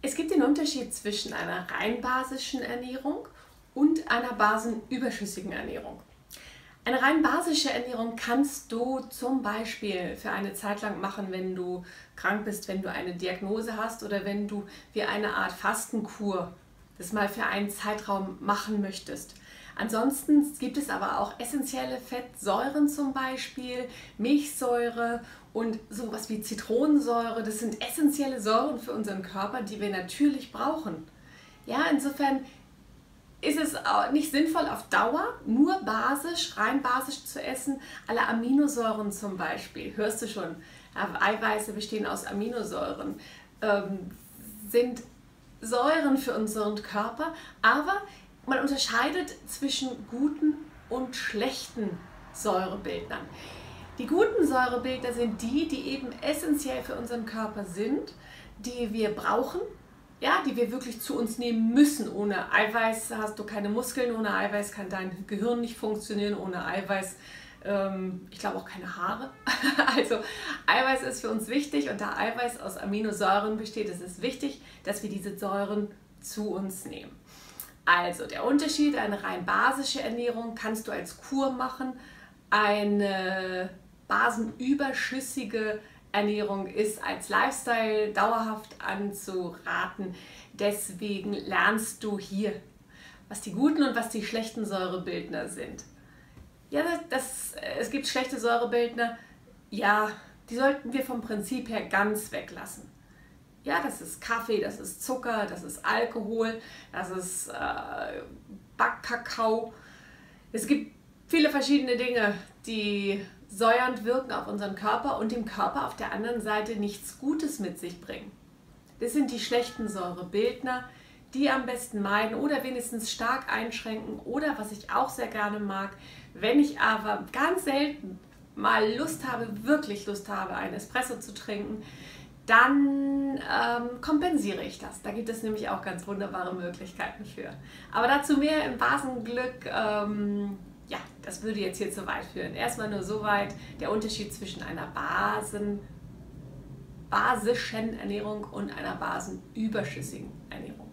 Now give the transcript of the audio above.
Es gibt den Unterschied zwischen einer rein basischen Ernährung und einer basenüberschüssigen Ernährung. Eine rein basische Ernährung kannst du zum Beispiel für eine Zeit lang machen, wenn du krank bist, wenn du eine Diagnose hast oder wenn du wie eine Art Fastenkur das mal für einen Zeitraum machen möchtest. Ansonsten gibt es aber auch essentielle Fettsäuren zum Beispiel, Milchsäure und sowas wie Zitronensäure. Das sind essentielle Säuren für unseren Körper, die wir natürlich brauchen. Ja, insofern ist es auch nicht sinnvoll, auf Dauer nur basisch, rein basisch zu essen. Alle Aminosäuren zum Beispiel, hörst du schon, Eiweiße bestehen aus Aminosäuren, sind Säuren für unseren Körper, aber man unterscheidet zwischen guten und schlechten Säurebildnern. Die guten Säurebildner sind die, die eben essentiell für unseren Körper sind, die wir brauchen, ja, die wir wirklich zu uns nehmen müssen. Ohne Eiweiß hast du keine Muskeln, ohne Eiweiß kann dein Gehirn nicht funktionieren, ohne Eiweiß, ich glaube auch keine Haare. Also Eiweiß ist für uns wichtig und da Eiweiß aus Aminosäuren besteht, ist es wichtig, dass wir diese Säuren zu uns nehmen. Also der Unterschied, eine rein basische Ernährung kannst du als Kur machen, eine basenüberschüssige Ernährung ist als Lifestyle dauerhaft anzuraten. Deswegen lernst du hier, was die guten und was die schlechten Säurebildner sind. Ja, es gibt schlechte Säurebildner, ja, die sollten wir vom Prinzip her ganz weglassen. Ja, das ist Kaffee, das ist Zucker, das ist Alkohol, das ist Backkakao. Es gibt viele verschiedene Dinge, die säuernd wirken auf unseren Körper und dem Körper auf der anderen Seite nichts Gutes mit sich bringen. Das sind die schlechten Säurebildner, die am besten meiden oder wenigstens stark einschränken oder, was ich auch sehr gerne mag, wenn ich aber ganz selten mal Lust habe, wirklich Lust habe, einen Espresso zu trinken, dann kompensiere ich das. Da gibt es nämlich auch ganz wunderbare Möglichkeiten für. Aber dazu mehr im Basenglück. Ja, das würde jetzt hier zu weit führen. Erstmal nur so weit der Unterschied zwischen einer basischen Ernährung und einer basenüberschüssigen Ernährung.